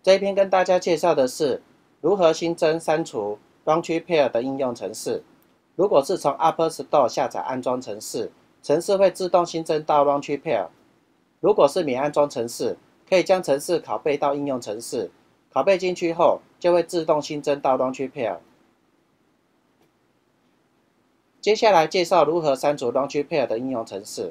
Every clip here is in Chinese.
这一篇跟大家介绍的是如何新增删除 Launch Pair 的应用程式。如果是从 App Store 下载安装程式，程式会自动新增到 Launch Pair。如果是免安装程式，可以将程式拷贝到应用程式，拷贝进去后就会自动新增到 Launch Pair。接下来介绍如何删除 Launch Pair 的应用程式。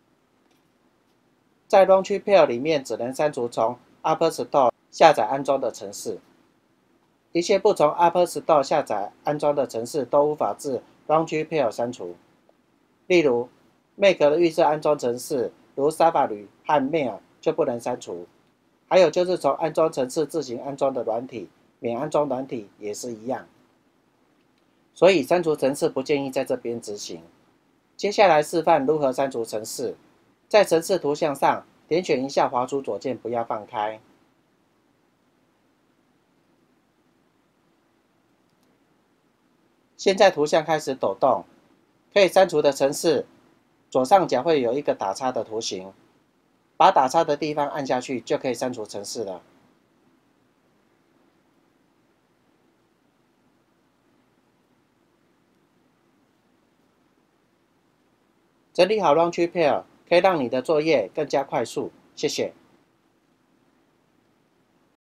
在 Launch Pair 里面只能删除从 App Store 下载安装的程式，一切不从 App Store 下载安装的程式都无法自 Launch Pair 删除。例如 ，Mac 的预设安装程式，如 Safari 和 Mail 就不能删除。还有就是从安装程式自行安装的软体，免安装软体也是一样。所以删除程式不建议在这边执行。接下来示范如何删除程式，在程式图像上点选一下，滑出左键，不要放开。现在图像开始抖动，可以删除的程式左上角会有一个打叉的图形，把打叉的地方按下去，就可以删除程式了。整理好 Launch Pair 可以让你的作业更加快速。谢谢。